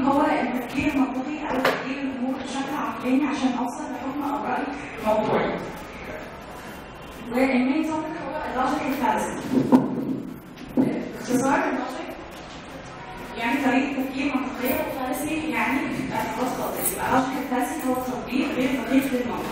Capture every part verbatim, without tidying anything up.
هو التفكير المنطقي او تفكير الامور بشكل عقلاني عشان اوصل لحكم او راي موضوعي. والمين توبيك هو اللوجيكال فالسي. باختصار اللوجيك يعني طريقه تفكير منطقيه، وفالسي يعني اعتقاد خاطئ. يبقى لوجيكال فالسي هو تطبيق غير دقيق للمنطق.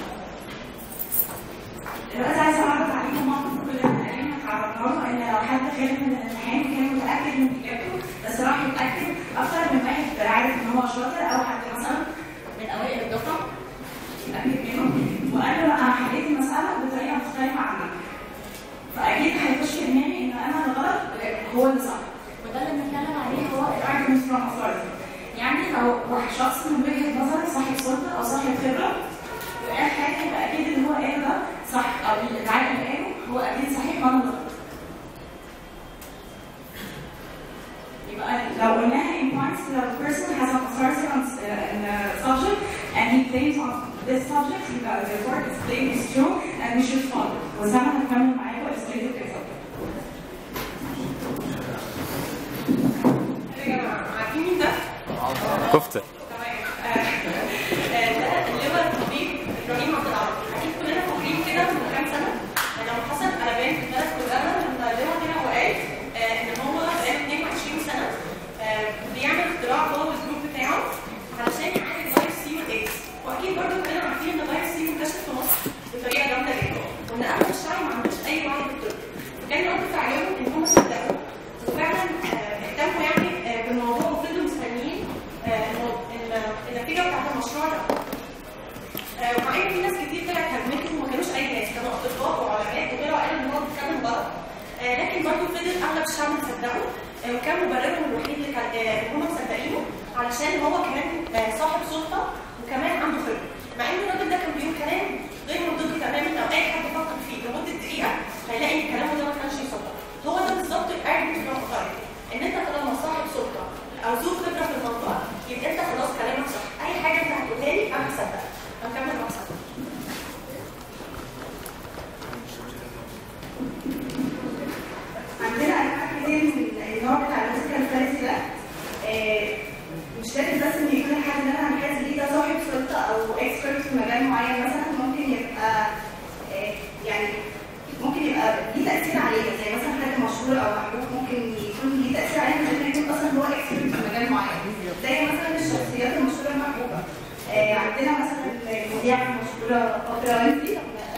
دلوقتي عايزه اعرض عليكم موقف كلنا تقريبا اتعرضنا له، ان لو حد خارج من الامتحان كان متاكد من اجابته بس راح يتاكد اكتر من واحد عارف ان هو شاطر، او حد مثلا من اوائل الدفعه يتاكد منه وقال له انا حليت المساله بطريقه مختلفه عنك، فاكيد هيخش في دماغي ان انا الغلط هو اللي صح. وده اللي بنتكلم عليه هو الارجيومنت فروم اوثورتي. يعني لو واحد شخص من وجهه نظر صاحب سلطه او صاحب خبره وقال حاجه، يبقى اكيد اللي هو قاله ده صح، او العالم اللي قاله هو اكيد صحيح وانا غلط. يبقى لو قلناها in points that the person has an authority on a subject and he claims on this subject, يبقى therefore his claim is true and we should follow. وسامة هنكمل معاكم illustrative example. يا جماعة عارفين مين ده؟ كفتة. تمام. ده اللي هو الطبيب ابراهيم عبد العاطي. اكيد كلنا فاكرين كده من كام سنة لما حصل قلبان في البلد كلها، لما اللي هو هنا وقال ان هو بقاله اتنين وعشرين سنة بيعمل اختراع هو والجروب بتاعه علشان يعالج فيروس سي والايدز. واكيد برضه كلنا عارفين ان فيروس سي منتشر في مصر بطريقه جامده جدا، وان اغلب الشعب ما عندوش اي وعي بالطب. وكان رد فعلهم ان هم صدقوا وفعلا اهتموا يعني بالموضوع، وفضلوا مستنيين النتيجه بتاعت المشروع ده. ومع ان في ناس كتير طلعت هجمته وما كانوش اي ناس، كانوا اطباء وعلماء وطلعوا قالوا ان هو بيتكلم غلط، لكن برضه فضل اغلب الشعب مصدقه، وكان مبررهم الوحيد اللي كان ان هم مصدقينه علشان هو كمان صاحب سلطه وكمان عنده خبره. مع ان الراجل ده كان بيقول كلام غير منطقي تماما، لو اي حد فكر فيه لمده دقيقه هيلاقي ان كلامه ده ما كانش يصدق. هو ده بالظبط الارجيومنت فروم اوثورتي، ان انت طالما صاحب سلطه او ذو خبره في المنطقه يبقى انت خلاص كلامك صح، اي حاجه انت هتقولها لي انا هصدقها. هنكمل مع بعض. عندنا انواع كتير من النوع بتاع اللوجيكال فالسي ده. مش لازم بس ان يكون الحد اللي انا هنحاز بيه ده صاحب سلطه او اكسبرت في مجال معين، مثلا ممكن يبقى يعني ممكن يبقى ليه تاثير علينا، زي مثلا حد مشهور او محبوب ممكن يكون ليه تاثير علينا من غير ما يكون اصلا هو اكسبرت في مجال معين، زي مثلا الشخصيات المشهوره المحبوبه. عندنا مثلا المذيعه المشهوره اوبرا وينفري.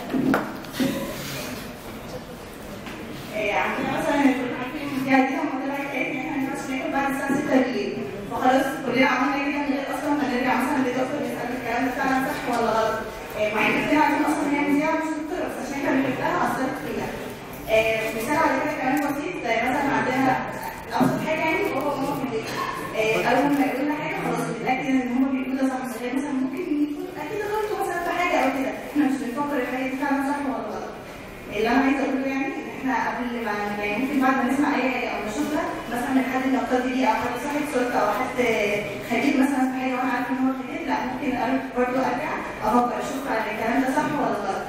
عندنا مثلا عارفين المذيعه دي لما طلعت قالت ان احنا ما ينفعش ناكل بعد الساعه ستة بالليل، فخلاص كلنا عملنا كده من غير اصلا ما نرجع مثلا لدكتور نسال الكلام ده فعلا صح ولا غلط، مع ان كلنا عارفين اصلا ان هي مذيعه مش دكتور، بس عشان احنا بنحبها اثرت فينا. مثال على كده كلام بسيط، زي مثلا عندنا ابسط حاجه يعني هو ماما في البيت، اول ما يقول لنا حاجه خلاص بنتاكد ان هم بيقولوا ده صح، غير مثلا ممكن يكون اكيد غلطوا مثلا في حاجه او كده، احنا مش بنفكر الحاجه دي فعلا صح ولا غلط. اللي انا عايزه اقوله يعني ان احنا قبل ما يعني ممكن بعد ما نسمع اي حاجه او نشوفها مثلا من حد نقتدي بيه او حد صاحب سلطه او حد خبير مثلا في حاجه وانا عارفه ان هو خبير، لا ممكن برضه ارجع افكر اشوف على الكلام ده صح ولا غلط.